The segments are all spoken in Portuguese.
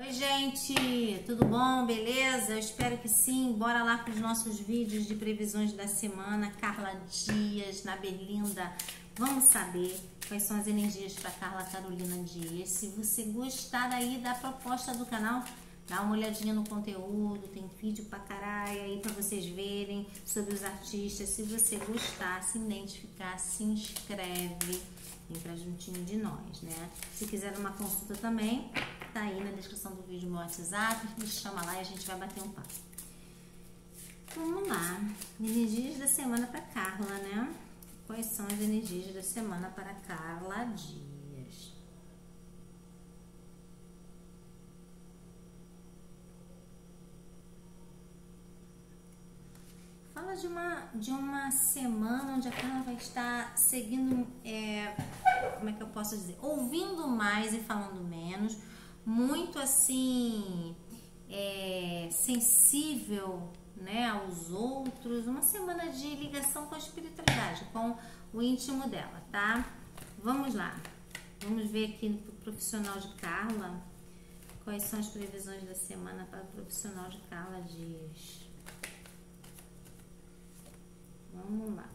Oi, gente, tudo bom? Beleza? Eu espero que sim. Bora lá para os nossos vídeos de previsões da semana. Carla Dias, na Berlinda. Vamos saber quais são as energias para Carla Carolina Dias. Se você gostar aí da proposta do canal, dá uma olhadinha no conteúdo. Tem vídeo pra caralho aí para vocês verem sobre os artistas. Se você gostar, se identificar, se inscreve. Entra juntinho de nós, né? Se quiser uma consulta também, tá aí na descrição do vídeo meu WhatsApp, me chama lá e a gente vai bater um papo. Vamos lá, energias da semana para Carla, né? Quais são as energias da semana para Carla Dias? Fala de uma semana onde a Carla vai estar seguindo, como é que eu posso dizer? Ouvindo mais e falando menos, muito assim, sensível, né, aos outros, uma semana de ligação com a espiritualidade, com o íntimo dela, tá? Vamos lá, vamos ver aqui no profissional de Carla, quais são as previsões da semana para o profissional de Carla Dias. Vamos lá.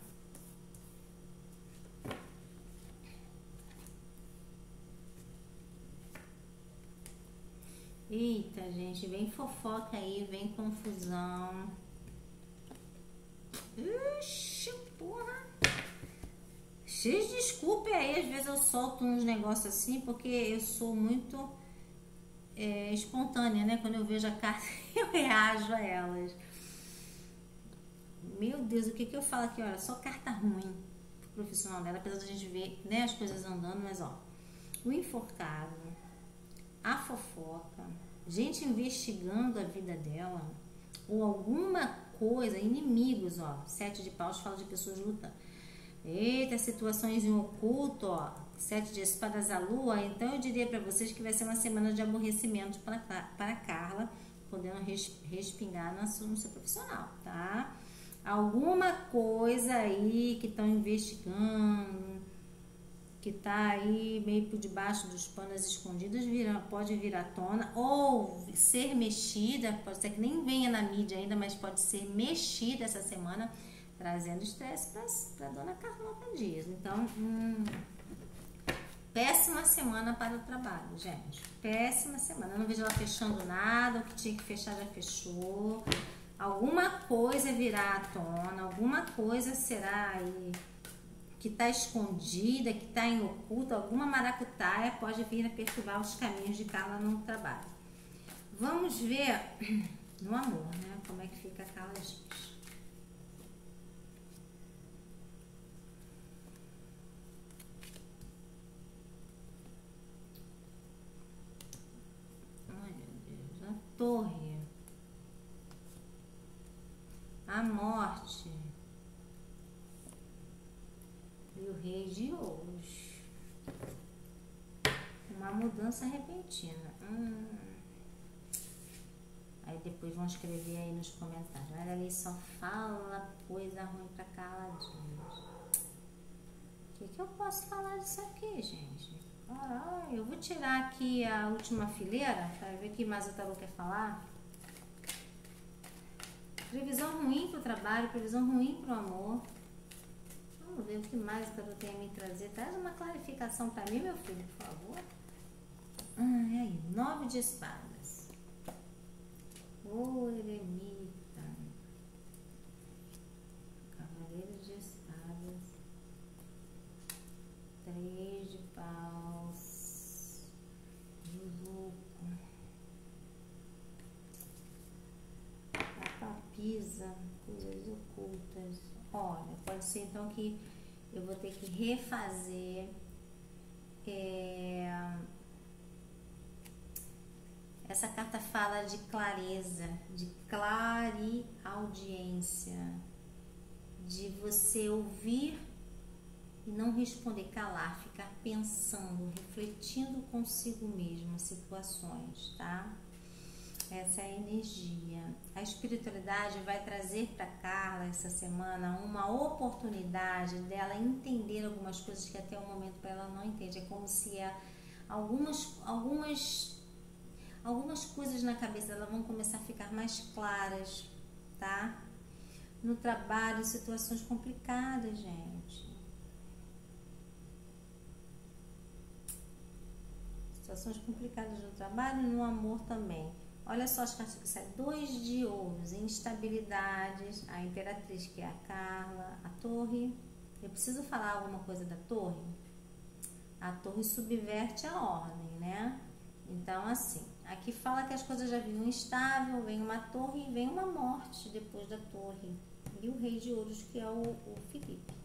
Eita, gente, vem fofoca aí, vem confusão. Ixi, porra. Vocês desculpem aí, às vezes eu solto uns negócios assim, porque eu sou muito espontânea, né? Quando eu vejo a carta, eu reajo a elas. Meu Deus, o que eu falo aqui? Olha, só carta ruim pro profissional dela, apesar da gente ver, né, as coisas andando, mas ó, o enforcado, a fofoca, gente investigando a vida dela, ou alguma coisa, inimigos, ó, 7 de paus fala de pessoas lutando. Eita, situações em oculto, ó, 7 de espadas à lua, então eu diria pra vocês que vai ser uma semana de aborrecimento para Carla, podendo respingar no seu profissional, tá? Alguma coisa aí que estão investigando, que tá aí meio por debaixo dos panos escondidos, pode vir à tona ou ser mexida, pode ser que nem venha na mídia ainda, mas pode ser mexida essa semana, trazendo estresse para dona Carlota Dias. Então, péssima semana para o trabalho, gente. Péssima semana. Eu não vejo ela fechando nada, o que tinha que fechar já fechou. Alguma coisa virá à tona, alguma coisa será aí que está escondida, que está em oculto, alguma maracutaia pode vir a perturbar os caminhos de Carla no trabalho. Vamos ver no amor, né? Como é que fica a Carla Dias. Ai, meu Deus, a torre. A morte e o rei de ouros. Uma mudança repentina. Aí depois vão escrever aí nos comentários. Olha ali, só fala coisa ruim pra Carla Dias. O que eu posso falar disso aqui, gente? Caralho, eu vou tirar aqui a última fileira para ver o que mais o tarô quer falar. Previsão ruim para o trabalho, previsão ruim para o amor. Vamos ver o que mais que eu tenho a me trazer. Traz uma clarificação para mim, meu filho, por favor. E aí, 9 de espadas. O eremita. Cavaleiro de espadas. 3 de paus. O louco. Papisa, coisas ocultas. Olha, pode ser então que eu vou ter que refazer essa carta fala de clareza, de clareaudiência, de você ouvir e não responder, calar, ficar pensando, refletindo consigo mesmo as situações, tá? Essa é a energia. A espiritualidade vai trazer para Carla essa semana uma oportunidade dela entender algumas coisas que até o momento para ela não entende. É como se algumas algumas coisas na cabeça dela vão começar a ficar mais claras, tá? No trabalho, situações complicadas, gente. Situações complicadas no trabalho e no amor também. Olha só as cartas que saem. 2 de ouros, instabilidades, a imperatriz, que é a Carla, a torre. Eu preciso falar alguma coisa da torre? A torre subverte a ordem, né? Então, assim, aqui fala que as coisas já vinham instável, vem uma torre e vem uma morte depois da torre. E o rei de ouros, que é o Felipe.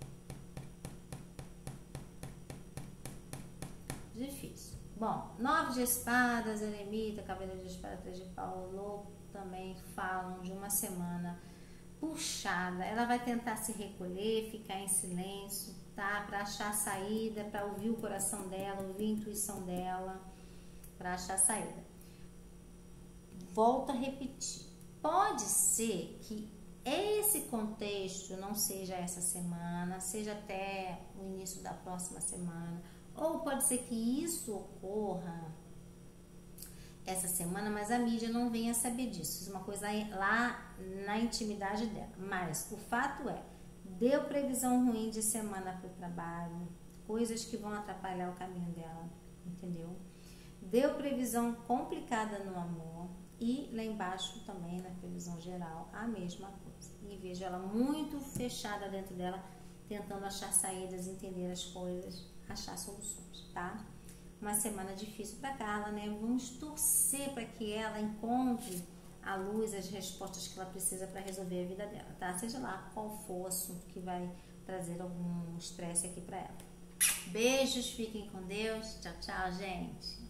Difícil. Bom, 9 de espadas, eremita, cavaleiro de espada, 3 de pau, louco, também falam de uma semana puxada. Ela vai tentar se recolher, ficar em silêncio, tá? Para achar saída, para ouvir o coração dela, ouvir a intuição dela, para achar saída. Volto a repetir. Pode ser que esse contexto não seja essa semana, seja até o início da próxima semana. Ou pode ser que isso ocorra essa semana, mas a mídia não venha saber disso. Isso é uma coisa lá na intimidade dela. Mas o fato é, deu previsão ruim de semana para o trabalho, coisas que vão atrapalhar o caminho dela, entendeu? Deu previsão complicada no amor e lá embaixo também na previsão geral a mesma coisa. E vejo ela muito fechada dentro dela, tentando achar saídas, entender as coisas, achar soluções, tá? Uma semana difícil para Carla, né? Vamos torcer para que ela encontre a luz, as respostas que ela precisa para resolver a vida dela, tá? Seja lá qual for o assunto que vai trazer algum estresse aqui para ela. Beijos, fiquem com Deus. Tchau, tchau, gente.